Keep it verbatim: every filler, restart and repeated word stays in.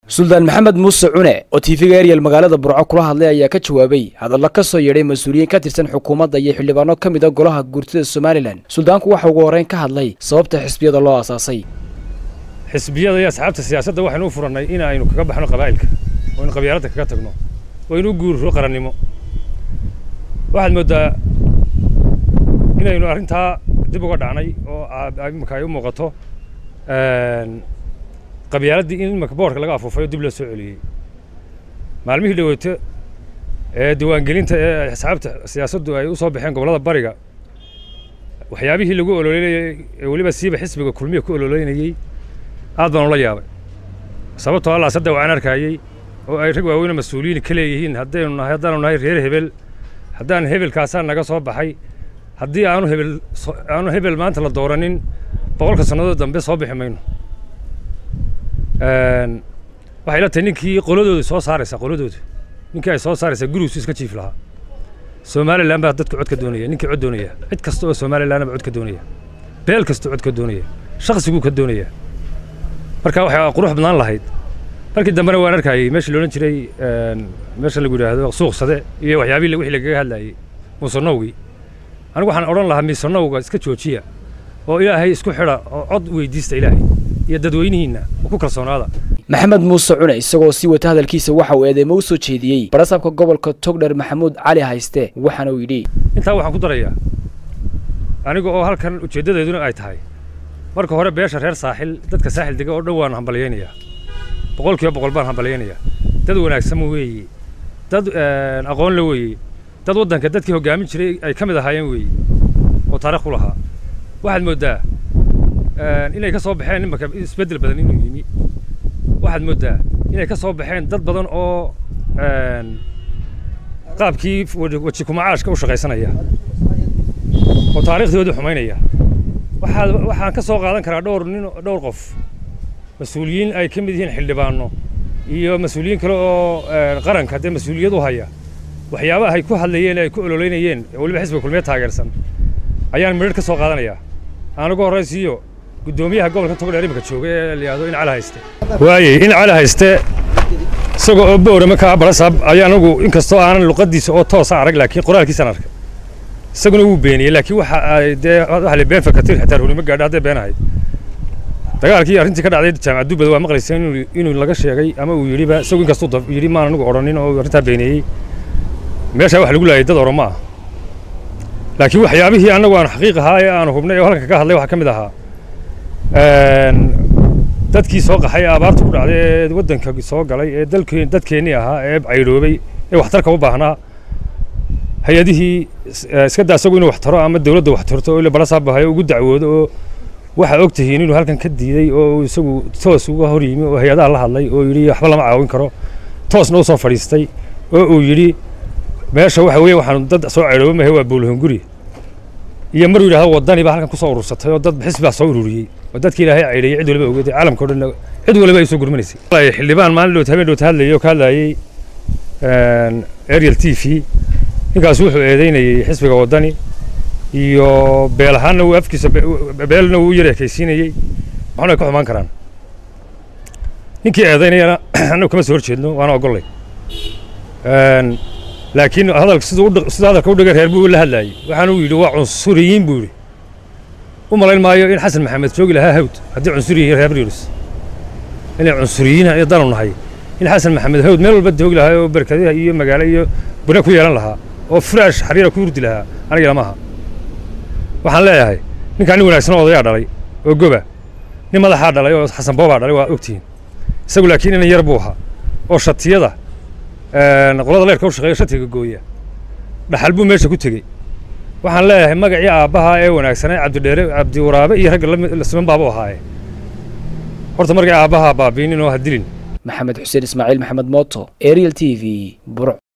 Suldaan Maxamed Muuse Cune oo T V-ga Ariel magaalada Burco kula hadlay ayaa ka jawaabay hadallo ka soo yeedhay mas'uuliyiin ka tirsan xukuumadda iyo xildhibaano ka mid ah golaha guurtida Somaliland. Suldaanku waxa uu ugu horeyn ka hadlay sababta xisbiyada loo aasaasay. xisbiyada iyo asxaabta siyaasadda waxaan u furannay in aynu kaga baxno qabaa'ilka oo in qabyaaladda kaga tagno oo in u guurro qarannimo. waxaad moodaa inaynu arrintaa dib uga dhacnay oo imika ay u muuqato qabyaaladii in imika boorka laga afuufay oo dib loo soo celiyey. maalmihii dhaweyto ee diiwaangelinta ee asxaabta siyaasaddu ay u soo baxeen gobollada bariga waxyaabihii lagu ololeynayay ee weliba siiba xisbiga kulmiye ku ololeynayay aad baan ula yaabay sababtoo allah saddex waxaan arkayay oo ay rag waaweyn mas'uuliyiin ka leeyihiin haddaynu nahay haddaanu nahay reer hebel haddaan hebelkaasaan naga soo baxay haddii aanu hebel aanu hebel maanta la dooranin boqolka sannadood dambe soo bixi mayno. waxay la tahay ninkii qoladooda soo saaraysa qoladooda ninkii ay soo saaraysa gurigiisu iska jiif lahaa. Somaliland baa dadka cod ka doonaya ninkii cod doonaya cid kasta oo Somaliland baa cod ka doonaya beel kasta cod ka doonaya shakhsigu ka doonaya. marka waxay qurux badnaan lahayd markii dambena waan arkayay meeshii loolan jiray meesha lagu yiraahdo suuqsade iyo waxyaabihii wixii lagaga hadlayay musanowgi anigu waxaan odhan lahaa misanowga iska joojiya oo ilaahay isku xidha oo cod weydiista ilaahay iyo dadweynihiina ku kalsoonaada. Maxamed Muuse Cune isagoo si wata hadalkiisa waxa uu eedeemo u soo jeediyay barasabka gobolka Togdheer Maxamuud Cali Hayste waxaana uu yidhi intaa waxaan ku darayaa aniga oo halkan ujeedadeeduna ay tahay marka hore beesha reer saaxil dadka saaxil dega oo dhawaan hambalyeynaya boqolkiiba boqol baan hambalyeynaya dad wanaagsan weeye dad aqoon la weeye dad waddanka dadkii hogaamin jiray ay ka mid ahaayeen weeye oo taariikh u lahaa. waxaad moodaa inay ka soo baxeen imaka isbeddel badan inuu yimi waxaad moodaa inay ka soo baxeen dad badan oo qaabkii waji kumacaashka u shaqaysanaya oo taariikhdooda xumaynaya. waxaa waxaan ka soo qaadan karaa dhowr nin dhowr qof mas'uuliyiin ay ka mid yihiin xildhibaano iyo mas'uuliyiin kale oo qaranka dee mas'uuliyad u haya waxyaabaha ay ku hadlayeen ay ku ololeynayeen weliba xisbiga kulmiye taageersan ayaan midhar ka soo qaadanayaa. aan ugu horraysiiyo guddoomiyaha gobolka Togdheer imika jooga ee la yiraahdo in Cali Hayste waayey in Cali Hayste isagoo oo boorama ka barasab ayaan ugu inkastoo aanan luqadiisa oo toos arag laakiin qoraalkiisa arkay isaguna uu beeniyay laakiin waxa ay dee waxa la been fakatir xitaa runimo gaadhay hadday been ahayd. dagaalkii arrintii ka dhacday jaamacad Duubada waa maqlaysay inuu inuu laga sheegay ama uu yiri ba isagoo inkastoo yiri maan anigu oranin oo arrinta beeniyay meesha wax lagu laayay dad Oromo ah laakiin waxyaabihii anagu aan xaqiiq ahaa ee aan hubnay oo halka ka hadlay waxa kamid ahaa dadkii soo qaxay abaarta ku dhacday ee waddanka soo galay ee dalkeen dadkeenii ahaa ee cayroobay ee waxtarka u baahnaa hay'adihii iska daasagu inuu wax taro ama dawladda wax tarto oo la barasab bahay ugu dacwoodo oo waxa og tihiin inuu halkan ka diiday oo isagu toos uga hor yimi oo hay'adaha la hadlay oo yiri waxba lama caawin karo toosna u soo fadhiistay oo uu yiri meesha waxa weeye waxaan dad soo cayroobay ma waa buulhan guri iyo mar yiraahdo wadani ba halkan ku soo urursatay oo dad xisbi baa soo ururiyay oo dadkii ilaahay cayriyay cid waliba ogeeyay caalamka oo dhan cid waliba ay soo gurmaneysay. xildhibaan maalin loo habeen loo hadlayay oo ka hadlayay Ariel T V ninkaas wuxuu eedeynayay xisbiga wadani iyo beelahaana uu afkiisa beelna uu yareekaysiinayay waxna ka xumaan karaan ninkii eedeynayana anagu kama soo horjeedno waana ogolay laakiin hadalka sidoo sida hadalka u dhigay reer buu la hadlayay waxaana uu yiri waa cunsuriyiin buu yiri u malayn maayo in Xasan Maxamed joogi lahaa hawd haddii cunsuriyiin reer Rius inay cunsuriyiin ay dano nahay in Xasan Maxamed hawd meel walba joogi lahaa oo barkadaha iyo magaalo iyo buna ku yeelan lahaa oo furash xariira ku urdi lahaa aniga lama aha. waxaan leeyahay ninkan nin wanaagsan oo odayaa dhalay oo goba nin madaxa dhalay oo Xasan Booba dhalay waa ogtiin isagu laakiin in yar buu ahaa oo shatiyada qolada leerka u shaqeeyo shatiga gooya dhaxal buu meesha ku tagay. waxaan leeyahay magacii aabaha ee wanaagsan Cabdi Dheere Cabdi Waraabe iyo rag la siman baabo ahaay horta magacii aabaha baabiinin oo hadilin. Maxamed Xuseen Ismaaciil Maxamed Mooto Ariel T V Burco.